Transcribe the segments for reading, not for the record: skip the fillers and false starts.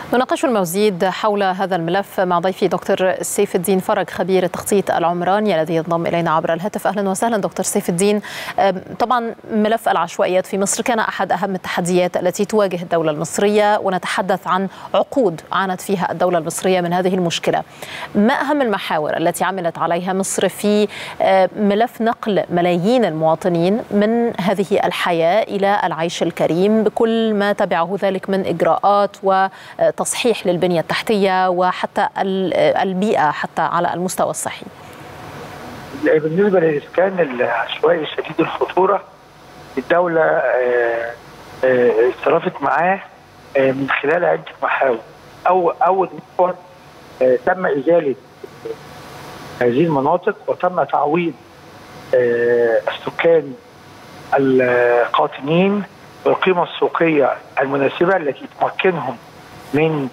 نناقش المزيد حول هذا الملف مع ضيفي دكتور سيف الدين فرج خبير التخطيط العمراني الذي ينضم إلينا عبر الهاتف. أهلا وسهلا دكتور سيف الدين. طبعا ملف العشوائيات في مصر كان أحد أهم التحديات التي تواجه الدولة المصرية، ونتحدث عن عقود عانت فيها الدولة المصرية من هذه المشكلة. ما أهم المحاور التي عملت عليها مصر في ملف نقل ملايين المواطنين من هذه الحياة إلى العيش الكريم بكل ما تبعه ذلك من إجراءات وتصحيح للبنية التحتية وحتى البيئة حتى على المستوى الصحي؟ بالنسبة للإسكان العشوائي شديد الخطورة، الدولة اتصرفت معاه من خلال عدة محاور. أول محور تم إزالة هذه المناطق وتم تعويض السكان القاطنين بالقيمة السوقية المناسبة التي تمكنهم من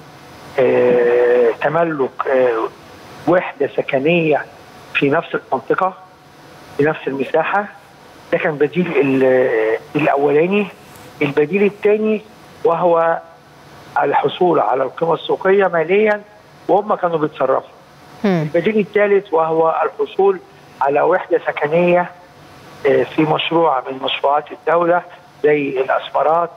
تملك وحدة سكنية في نفس المنطقة بنفس المساحة. ده كان بديل الأولاني. البديل الثاني وهو الحصول على القيمة السوقية ماليا وهم كانوا بيتصرفوا. البديل الثالث وهو الحصول على وحدة سكنية في مشروع من مشروعات الدولة زي الأسمرات،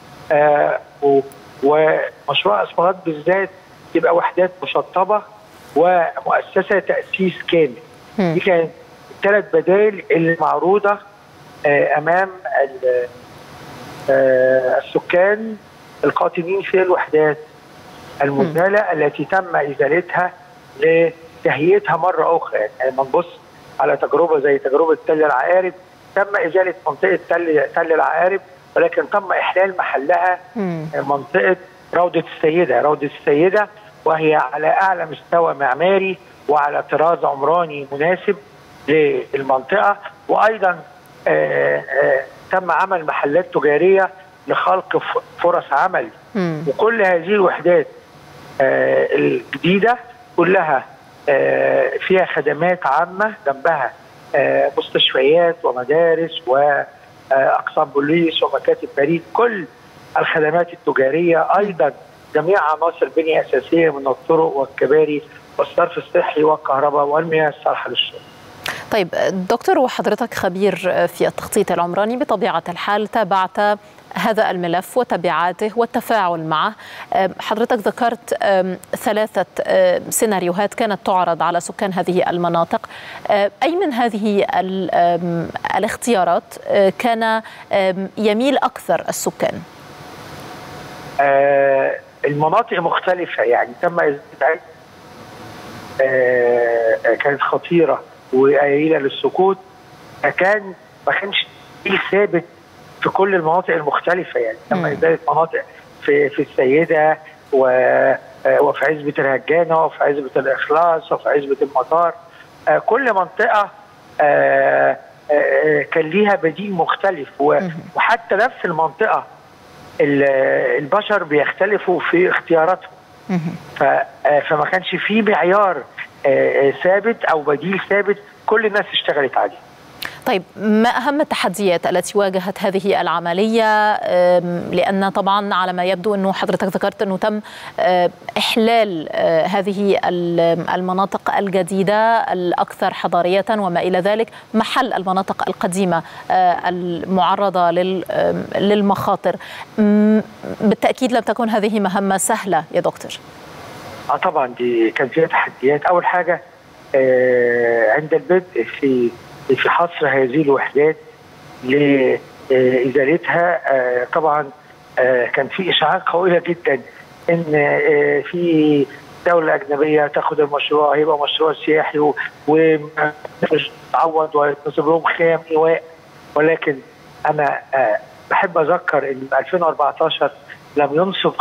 ومشروع الأسمرات بالذات تبقى وحدات مشطبة ومؤسسة تأسيس كامل. دي كانت الثلاث بدائل اللي معروضة أمام السكان القاطنين في الوحدات المزالة التي تم إزالتها لتهيئتها مرة أخرى. يعني لما نبص على تجربة زي تجربة تل العقارب، تم إزالة منطقة تل العقارب ولكن تم إحلال محلها منطقة روضة السيدة. روضة السيدة وهي على أعلى مستوى معماري وعلى طراز عمراني مناسب للمنطقة، وأيضا تم عمل محلات تجارية لخلق فرص عمل. وكل هذه الوحدات الجديدة كلها فيها خدمات عامة، جنبها مستشفيات ومدارس وأقسام بوليس ومكاتب بريد، كل الخدمات التجارية، أيضا جميع عناصر بنية أساسية من الطرق والكباري والصرف الصحي والكهرباء والمياه الصالحة للشرب. طيب دكتور، وحضرتك خبير في التخطيط العمراني بطبيعة الحال، تابعت هذا الملف وتبعاته والتفاعل معه. حضرتك ذكرت 3 سيناريوهات كانت تعرض على سكان هذه المناطق. أي من هذه الاختيارات كان يميل أكثر السكان؟ المناطق مختلفة، يعني تم كانت خطيرة وقليلة للسكوت. ما كانش ثابت في كل المناطق المختلفة. يعني تم إزالة مناطق في السيدة وفي عزبة الهجانة وفي عزبة الإخلاص وفي عزبة المطار. كل منطقة كان ليها بديل مختلف، وحتى نفس المنطقة البشر بيختلفوا في اختياراتهم. فما كانش فيه معيار ثابت أو بديل ثابت كل الناس اشتغلت عليه. طيب، ما أهم التحديات التي واجهت هذه العملية؟ لأن طبعا على ما يبدو أنه حضرتك ذكرت أنه تم إحلال هذه المناطق الجديدة الأكثر حضارية وما إلى ذلك محل المناطق القديمة المعرضة للمخاطر. بالتأكيد لم تكن هذه مهمة سهلة يا دكتور. طبعا دي كان فيها تحديات. أول حاجة عند البدء في حصر هذه الوحدات لإزالتها، طبعا كان في إشاعات قوية جدا إن في دولة أجنبية تاخد المشروع، هيبقى مشروع سياحي ومش تعوض ويتنصب لهم خيام إيواء. ولكن أنا بحب أذكر إن 2014 لم ينصب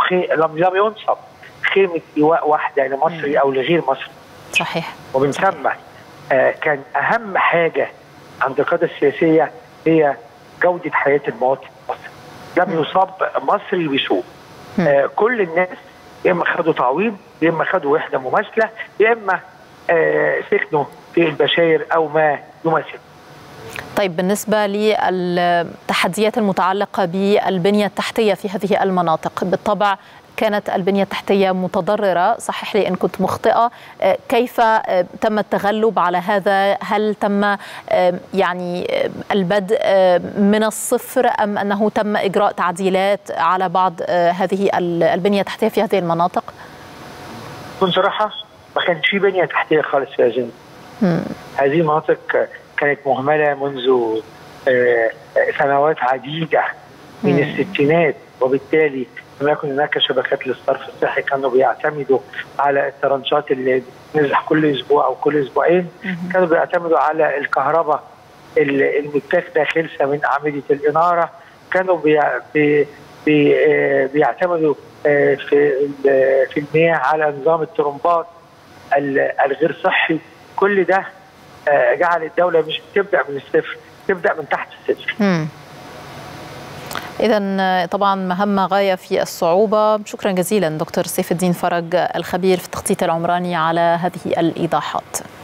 خيمة إيواء واحدة لمصري أو لغير مصري. صحيح. ومن ثم كان أهم حاجة عند القيادة السياسية هي جودة حياة المواطن المصري. لم يصاب مصري بسوء. كل الناس يا إما خدوا تعويض، يا إما خدوا وحدة مماثلة، يا إما سكنوا في البشاير أو ما يماثل. طيب، بالنسبة للتحديات المتعلقة بالبنية التحتية في هذه المناطق، بالطبع كانت البنية التحتية متضررة، صحح لي إن كنت مخطئة، كيف تم التغلب على هذا؟ هل تم يعني البدء من الصفر أم أنه تم إجراء تعديلات على بعض هذه البنية التحتية في هذه المناطق؟ بكل صراحة ما كانش في بنية تحتية خالص في هذه هذه المناطق، كانت مهملة منذ سنوات عديدة من الستينات، وبالتالي لم يكن هناك شبكات للصرف الصحي. كانوا بيعتمدوا على الترنشات اللي بتنزح كل اسبوع او كل اسبوعين، كانوا بيعتمدوا على الكهرباء المتاخده خلسه من اعمده الاناره، كانوا بيعتمدوا في المياه على نظام الطرمبات الغير صحي. كل ده جعل الدوله مش تبدا من الصفر، تبدا من تحت الصفر. إذن طبعا مهمة غاية في الصعوبة. شكرا جزيلا دكتور سيف الدين فرج الخبير في التخطيط العمراني على هذه الإيضاحات.